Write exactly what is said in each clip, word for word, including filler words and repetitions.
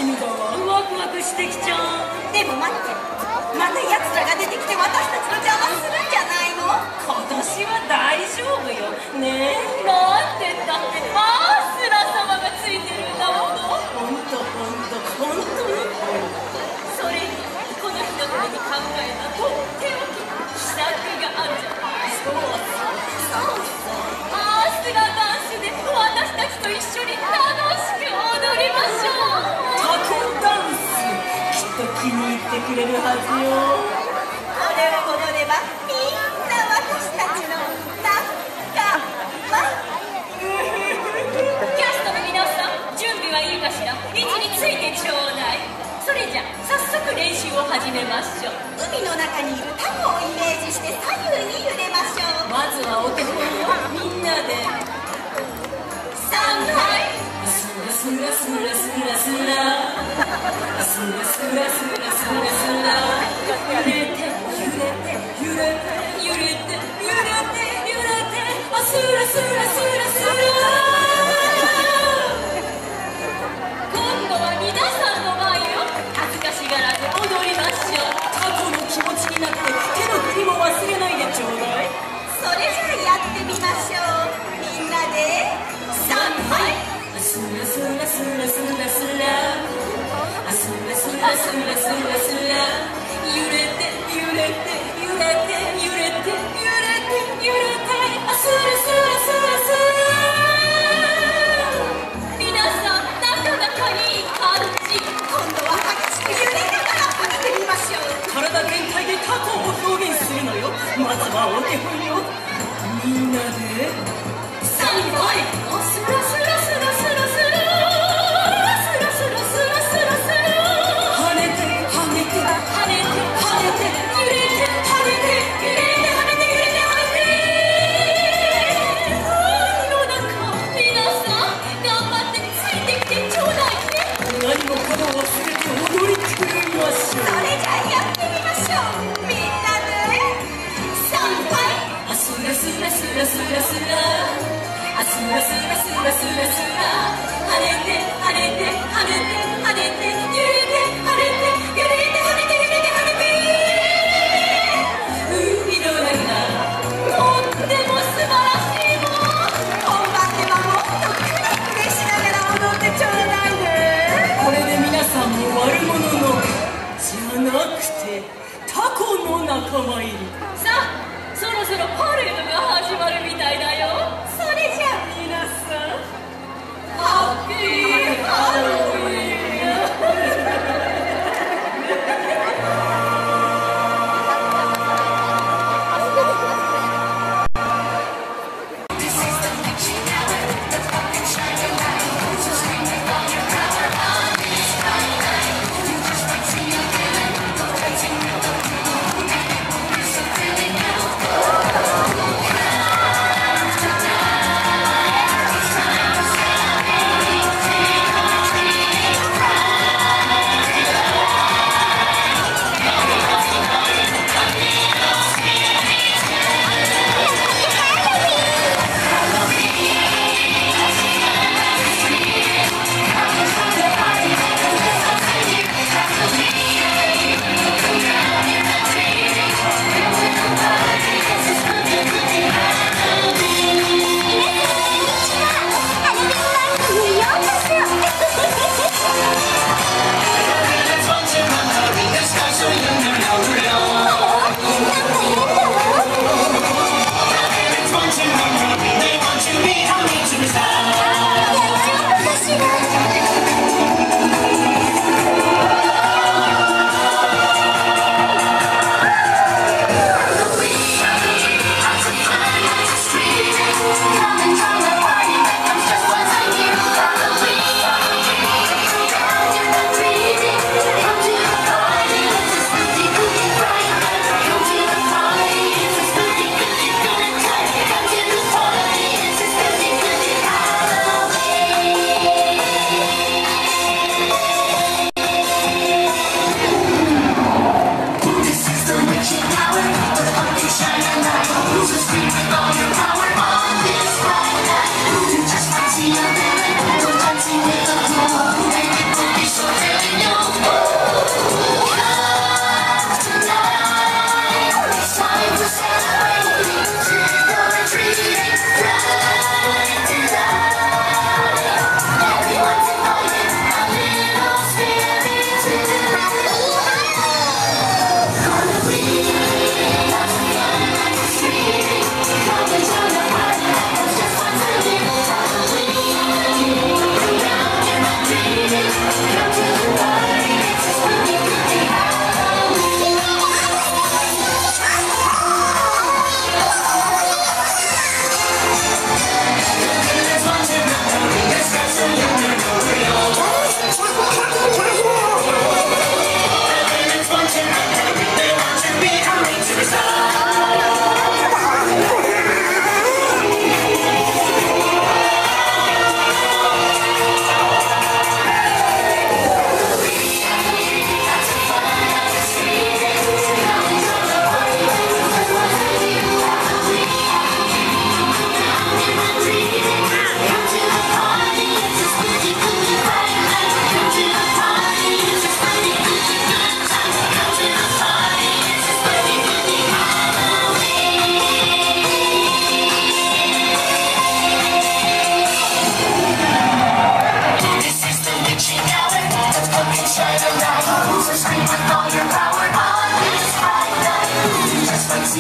みだわ。ワクワクしてきちゃう。 でも待って、また奴らが出てきて私たちの邪魔するんじゃないの？ 今年は大丈夫よ。ねえ、なんて言ったってアースラ様がついてるんだもの。ほんとほんとほんとに。それにこの日のために考えたとっておきの秘策があるじゃない。そうそうそうそう。アースラダンスで私たちと一緒に楽しく踊りましょう。タコダンス、きっと気に入ってくれるはずよ。 これを踊ればみんな私たちの仲間。 キャストの皆さん、準備はいいかしら。位置についてちょうだい。それじゃ早速練習を始めましょう。 海の中にいるタコをイメージして左右に揺れましょう。 まずはお手本をみんなでさんはい。スラスラスラスラスラスラスラスラスラスラ揺れて揺れて揺れて揺れて揺れて揺れてあスラスラスラスラ。今度は皆さんの番よ。恥ずかしがらず踊りましょう。タコの気持ちになって手の振りも忘れないでちょうだい。 それじゃあやってみましょう。みんなでさんはい。 スラスラスラスラスラスラスラスラスラスラ揺れて揺れて揺れて揺れて揺れて揺れてあスラスラスラスラ。皆さんなかなかいい感じ。 今度は激しく揺れながらかけてみましょう。 体全体でタコを表現するのよ。まずはお手本よ。みんなでさんはい。あスラスラスラスラスラスラスラスラスラスラ跳ねて跳ねて跳ねて跳ねて揺れて跳ねて揺れて跳ねて揺れて跳ねて。海の中皆さん頑張ってついてきてちょうだいね。何もかも忘れて踊り狂いましょう。 それじゃあやってみましょう。みんなでさんはい。 あスラスラスラスラスラあスラスラスラスラスラ跳ねて跳ねて跳ねて跳ねて揺れて跳ねて揺れて跳ねて揺れて跳ねて海の中とっても素晴らしいもん。 本番ではもっとクネクネしながら踊ってちょうだいね。 これで皆さんも悪者のじゃなくてタコの仲間入り。さあそろそろパレードが始まるみたいだよ。 それじゃあ皆さんハッピーハロウィーン。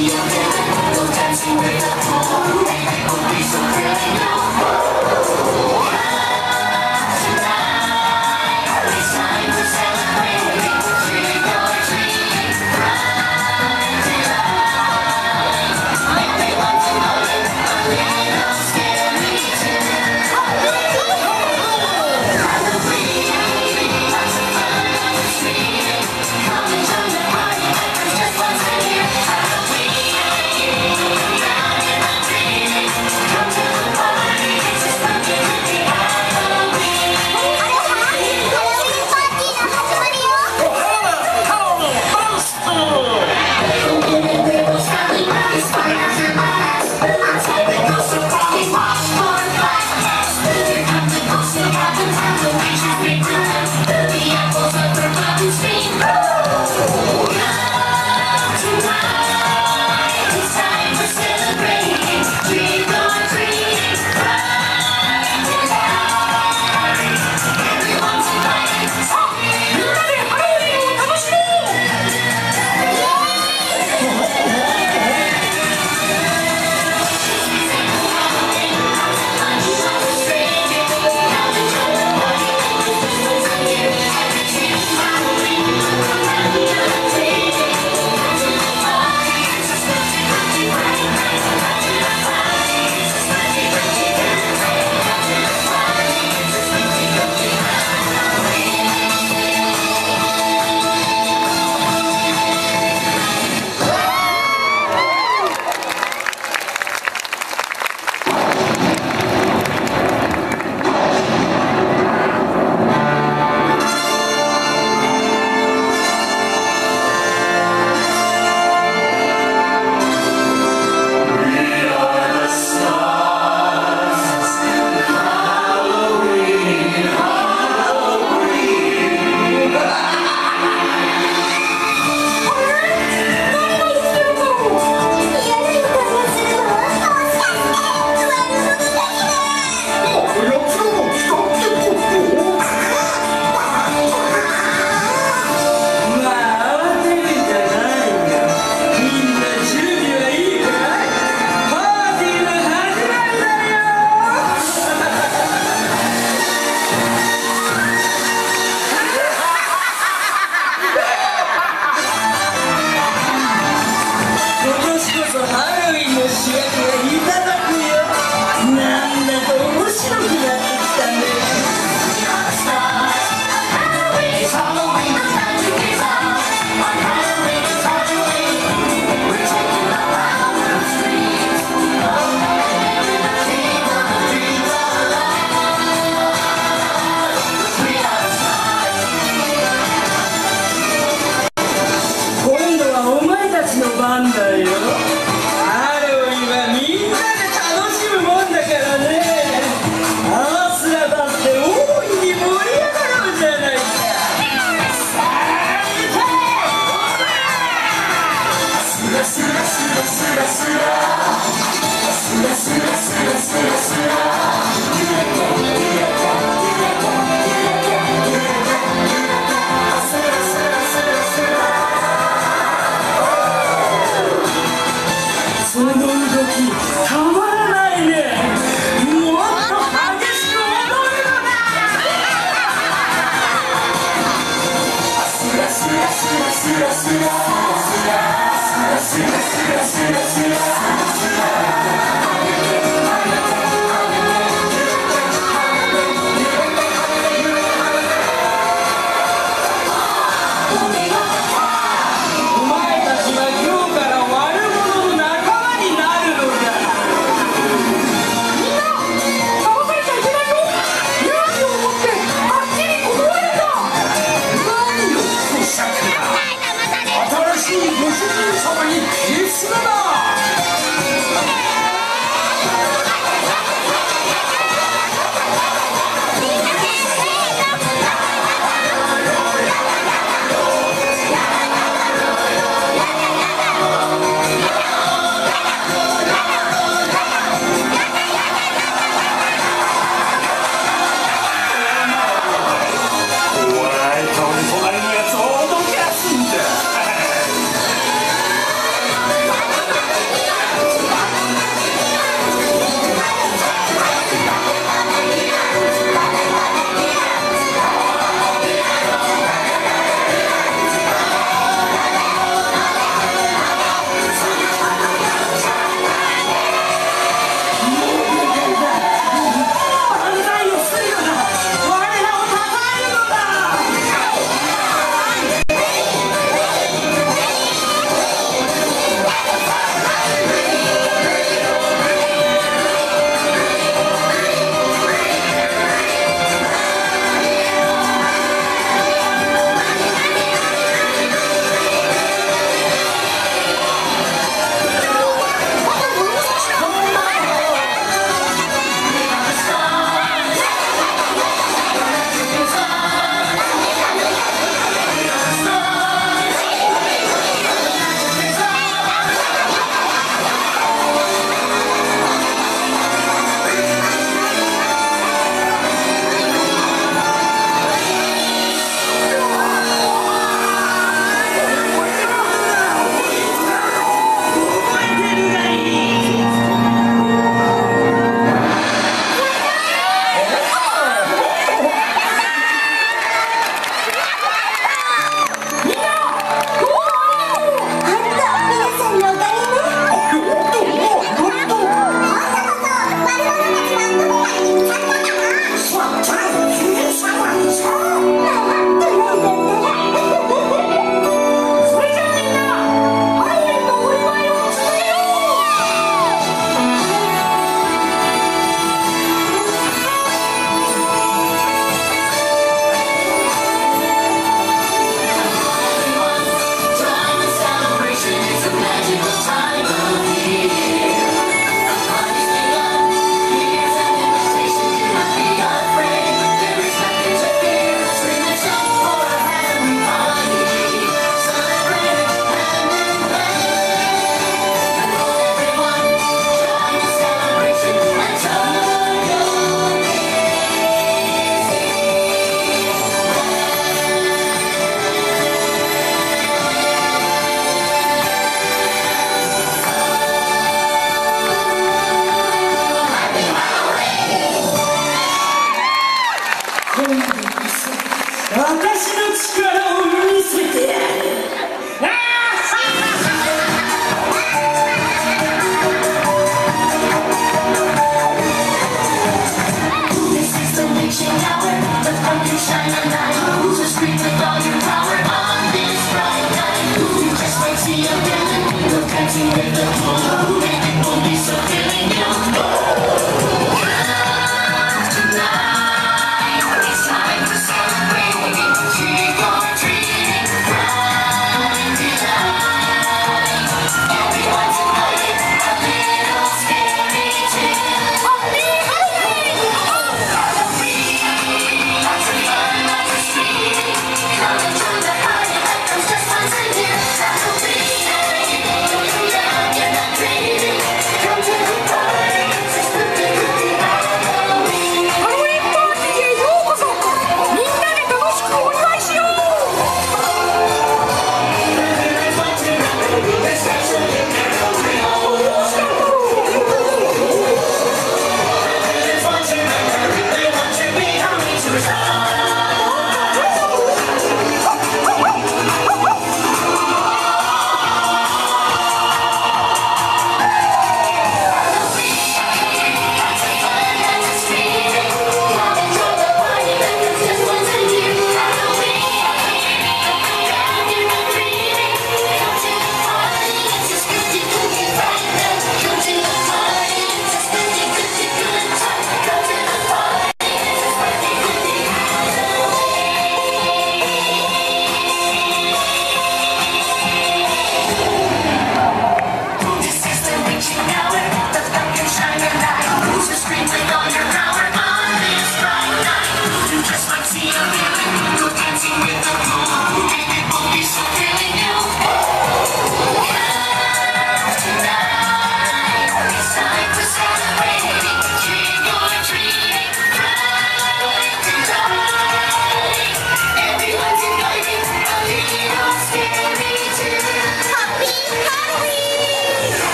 スラスラスラスラスラスラスラ